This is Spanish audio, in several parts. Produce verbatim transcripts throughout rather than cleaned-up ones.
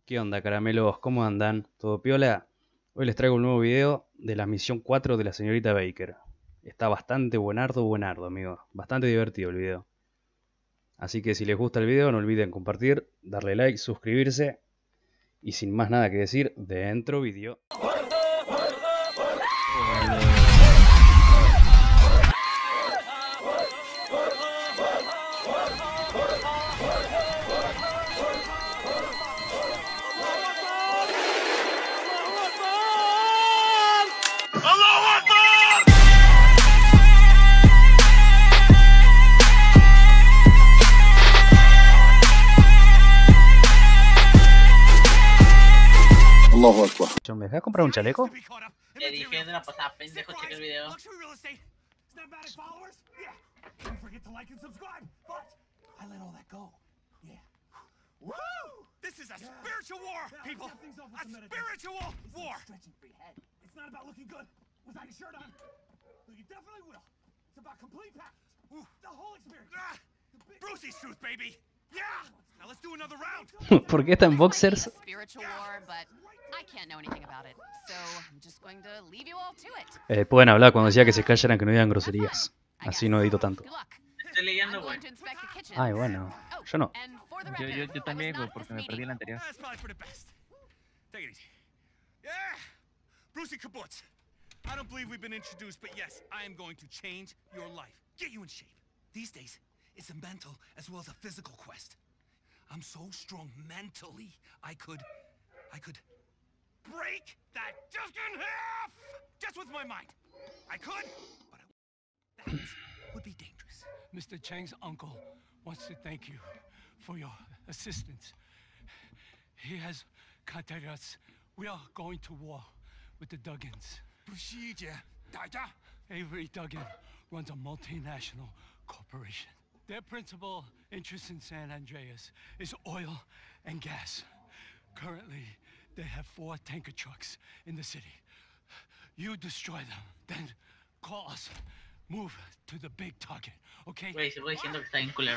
¿Qué onda, caramelos? ¿Cómo andan? ¿Todo piola? Hoy les traigo un nuevo video de la misión cuatro de la señorita Baker. Está bastante buenardo, buenardo, amigo. Bastante divertido el video. Así que si les gusta el video, no olviden compartir, darle like, suscribirse. Y sin más nada que decir, dentro video. ¿Me dejas comprar un chaleco? Le dije de la pasada, pendejo, cheque el video. This is a spiritual war, people! A spiritual war! It's not about looking good without your shirt on. You definitely will. It's about complete package. The whole experience. Brucey's truth, baby! Yeah! Now let's do another round! ¿Por qué están boxers? Eh, pueden hablar cuando decía que se callaran, que no digan groserías. Así no edito tanto. Estoy leyendo, güey. Ay, bueno. Yo no. Yo, yo, yo también, güey, porque me perdí el anterior. That's probably for the best. Take it easy. Yeah! Brucey Kibbutz. I don't believe we've been introduced, but yes, I am going to change your life. Get you in shape. These days, it's a mental as well as a physical quest. I'm so strong mentally, I could... I could... break that disc in half! Just with my mind. I could, but I... that would be dangerous. Mister Chang's uncle wants to thank you for your assistance. He has contacted us. We are going to war with the Duggins. Avery Duggan runs a multinational corporation. Their principal interest in San Andreas is oil and gas. Currently, they have four tanker trucks in the city. You destroy them, then call us. Move to the big target, okay? Güey, sigo diciendo que está bien culero.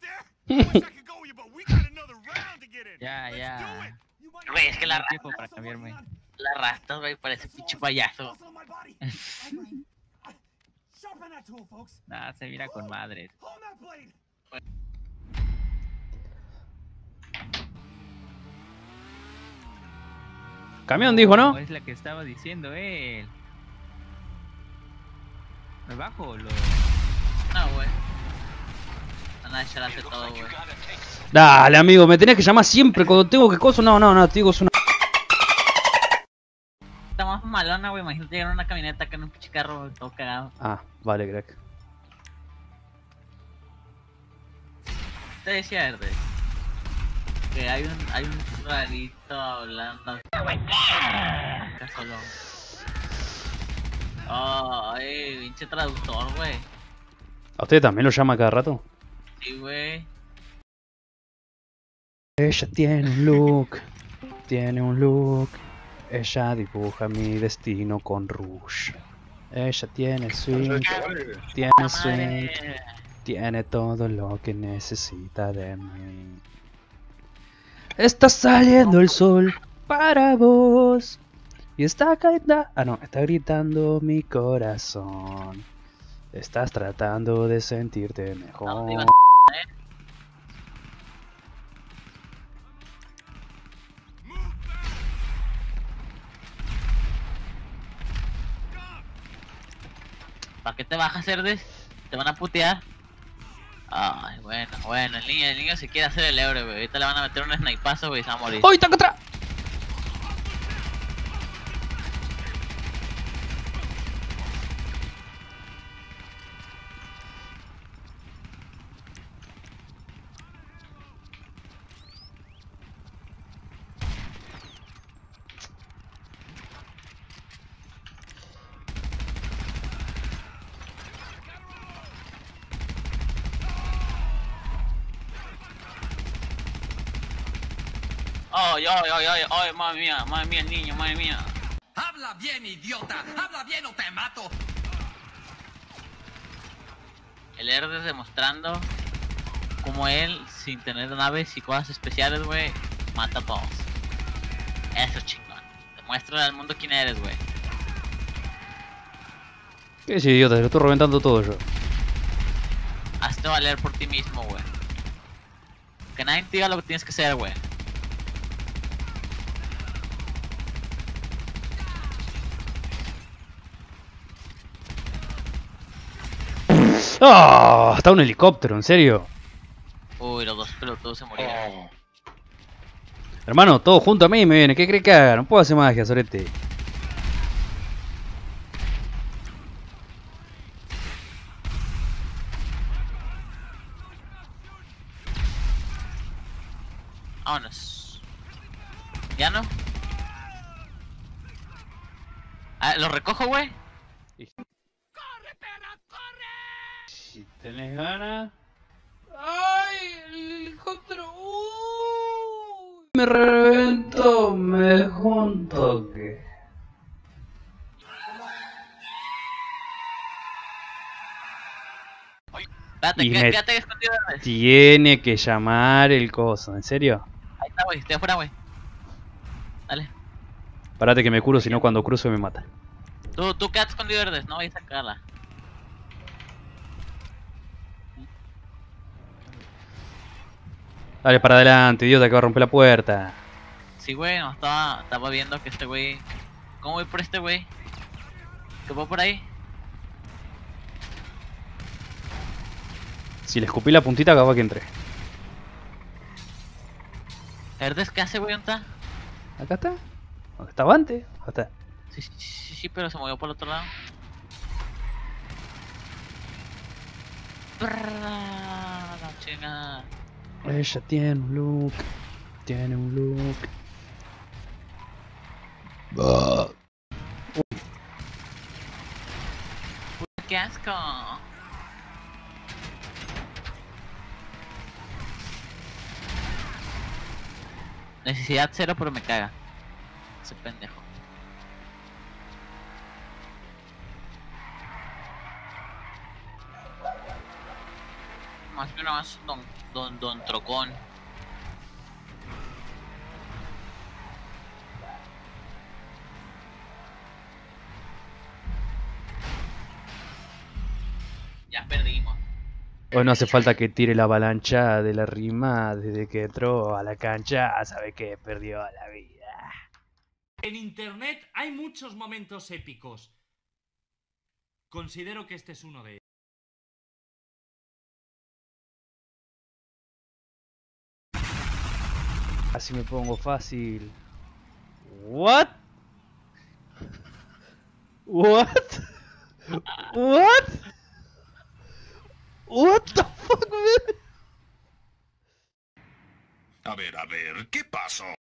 Ya, ya. Güey, es que la, No hay tiempo para cambiarme. la rasta, güey, parece pinche payaso. Nah, se mira con madres. Camión dijo, ¿no? Oh, es la que estaba diciendo él. ¿Me bajo o lo...? No, güey. Van a echar hace todo, güey. Dale, amigo, me tenés que llamar siempre cuando tengo que cosa. No, no, no, te digo, es una... Está más malona, güey. Imagínate llegar a una camioneta acá en un pinche carro todo cagado. Ah, vale, crack. Te decía, verde. Que hay un, hay un rarito hablando. Acá solo. Oh, ay, pinche traductor, güey. ¿A usted también lo llama cada rato? Sí, güey. Ella tiene un look, tiene un look. Ella dibuja mi destino con rouge. Ella tiene swing, tiene swing, tiene todo lo que necesita de mí. Está saliendo el sol para vos. Y está cayendo... Ah, no, está gritando mi corazón. Estás tratando de sentirte mejor. ¿Para qué te bajas, Cerdes? ¿Te van a putear? Ay, bueno, bueno, el niño, el niño se quiere hacer el euro, güey. Ahorita le van a meter un snipazo, güey, y se va a morir. ¡Uy, está acá atrás! ¡Ay, ay, ay, ay, ay, madre mía, madre mía, el niño, madre mía! Habla bien, idiota. Habla bien o te mato. El Herdes demostrando como él, sin tener naves y cosas especiales, güey, mata a todos. Eso chingón. Demuéstrale al mundo quién eres, güey. ¿Qué es idiota? Te lo estoy reventando todo yo. Hazte valer por ti mismo, güey. Que nadie te diga lo que tienes que hacer, güey. ¡Ah! Está un helicóptero, ¿en serio? Uy, los dos pelotudos se murieron. Hermano, todo junto a mí me viene. ¿Qué crees que haga? No puedo hacer magia, sorete. Vámonos. ¿Ya no? Ah, ¿lo recojo, güey? Si tenés ganas. ¡Ay! El helicóptero. ¡Uh! Me reventó, me dejó un toque. Espérate, Y qué- me- quédate escondido. Güey. Tiene que llamar el coso, ¿en serio? Ahí está, güey, estoy afuera, güey. Dale. Parate que me curo, si no cuando cruzo me mata. Tú, tú quédate escondido, verdes, no vayas a sacarla. Dale para adelante, idiota, que va a romper la puerta. Sí, güey, no, estaba, estaba viendo que este güey... ¿Cómo voy por este güey? ¿Qué voy por ahí? Si le escupí la puntita, acaba que entre. ¿Verdes qué hace, güey? ¿Dónde está? Acá está. ¿Dónde estaba antes? Acá está. Sí, sí, sí, sí, pero se movió por el otro lado. Brrrr, la chingada. Ella tiene un look. Tiene un look. ¡Qué asco! Necesidad cero, pero me caga. Ese pendejo. Más que nada más don, don, don Trocón. Ya perdimos. Hoy no hace falta que tire la avalancha de la rima desde que entró a la cancha. Sabe que perdió la vida. En internet hay muchos momentos épicos. Considero que este es uno de ellos. Así me pongo fácil. What? What? What? What the fuck, man? A ver, a ver, ¿qué pasó?